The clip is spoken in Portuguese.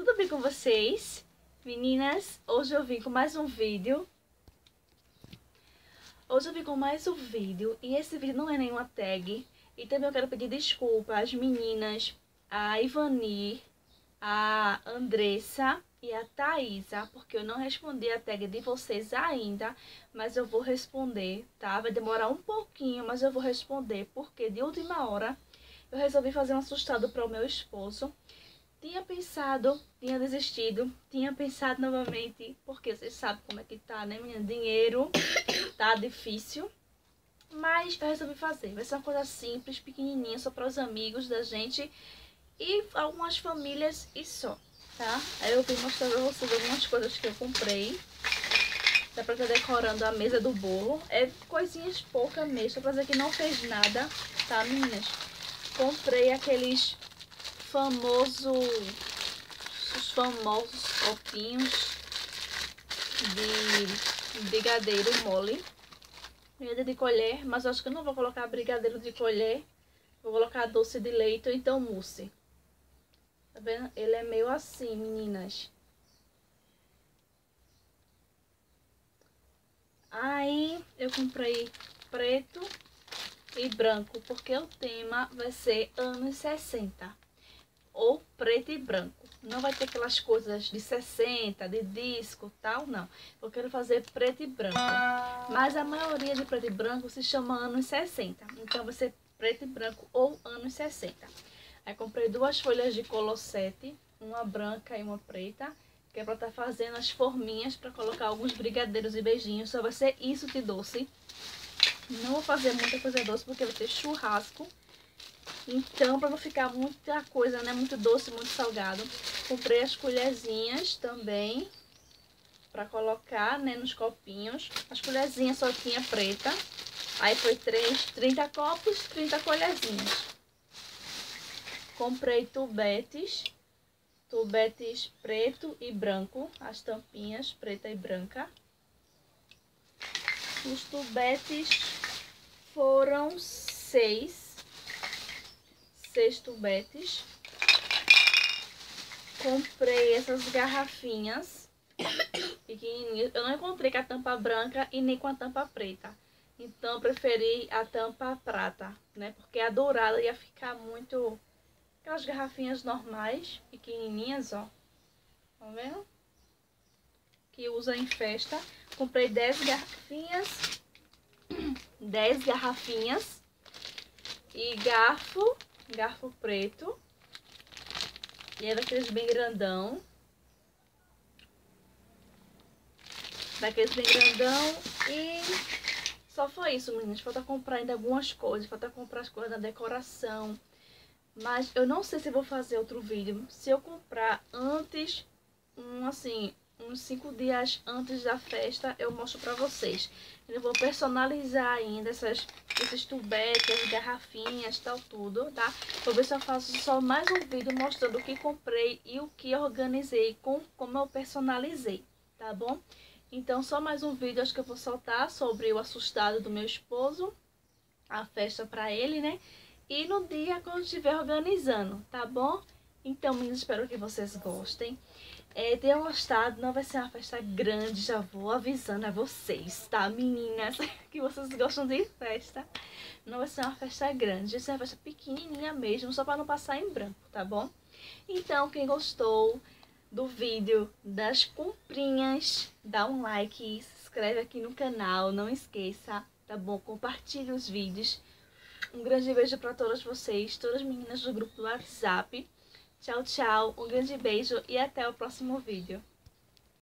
tudo bem com vocês? Meninas, hoje eu vim com mais um vídeo. E esse vídeo não é nenhuma tag. E também eu quero pedir desculpa às meninas, a Ivani, a Andressa e a Thaisa, porque eu não respondi a tag de vocês ainda, mas eu vou responder, tá? Vai demorar um pouquinho, mas eu vou responder, porque de última hora eu resolvi fazer um assustado para o meu esposo. Tinha pensado, tinha desistido, tinha pensado novamente, porque vocês sabem como é que tá, né, menina? Dinheiro tá difícil, mas eu resolvi fazer. Vai ser uma coisa simples, pequenininha, só para os amigos da gente e algumas famílias e só, tá? Aí eu vim mostrar pra vocês algumas coisas que eu comprei. Dá pra estar decorando a mesa do bolo. É coisinhas poucas mesmo, pra dizer que não fez nada, tá, meninas? Comprei aqueles os famosos copinhos de brigadeiro mole. Brigadeiro de colher, mas eu acho que eu não vou colocar brigadeiro de colher. Vou colocar doce de leite ou então mousse. Tá vendo? Ele é meio assim, meninas. Aí eu comprei preto e branco, porque o tema vai ser anos 60. Ou preto e branco. Não vai ter aquelas coisas de 60, de disco, tal, não. Eu quero fazer preto e branco. Mas a maioria de preto e branco se chama anos 60. Então vai ser preto e branco ou anos 60. Aí comprei duas folhas de colossete, uma branca e uma preta, que é pra estar fazendo as forminhas para colocar alguns brigadeiros e beijinhos. Só vai ser isso de doce. Não vou fazer muita coisa doce porque vai ter churrasco. Então, para não ficar muita coisa, né, muito doce, muito salgado, comprei as colherzinhas também para colocar, né, nos copinhos. As colherzinhas só tinha preta. Aí foi 30 copos, 30 colherzinhas. Comprei tubetes preto e branco, as tampinhas preta e branca. Os tubetes foram 6 tubetes. Comprei essas garrafinhas pequenininhas. Eu não encontrei com a tampa branca e nem com a tampa preta. Então eu preferi a tampa prata, né? Porque a dourada ia ficar muito... Aquelas garrafinhas normais, pequenininhas, ó. Tá vendo? Que usa em festa. Comprei 10 garrafinhas. 10 garrafinhas. E garfo preto. E é daqueles bem grandão. E só foi isso, meninas. Falta comprar ainda algumas coisas. Falta comprar as coisas da decoração. Mas eu não sei se vou fazer outro vídeo. Se eu comprar antes, uns 5 dias antes da festa, eu mostro pra vocês. Eu vou personalizar ainda esses tubetes, garrafinhas, tal, tudo, tá? Vou ver se eu faço só mais um vídeo mostrando o que comprei e o que organizei, como eu personalizei, tá bom? Então, só mais um vídeo, acho que eu vou soltar sobre o assustado do meu esposo, a festa pra ele, né? E no dia quando estiver organizando, tá bom? Então, meninas, espero que vocês gostem. Tenham gostado, não vai ser uma festa grande, já vou avisando a vocês, tá, meninas? Que vocês gostam de festa. Não vai ser uma festa grande, vai ser uma festa pequenininha mesmo, só para não passar em branco, tá bom? Então, quem gostou do vídeo das comprinhas, dá um like, se inscreve aqui no canal, não esqueça, tá bom? Compartilhe os vídeos. Um grande beijo para todas vocês, todas as meninas do grupo do WhatsApp. Tchau, tchau, um grande beijo e até o próximo vídeo.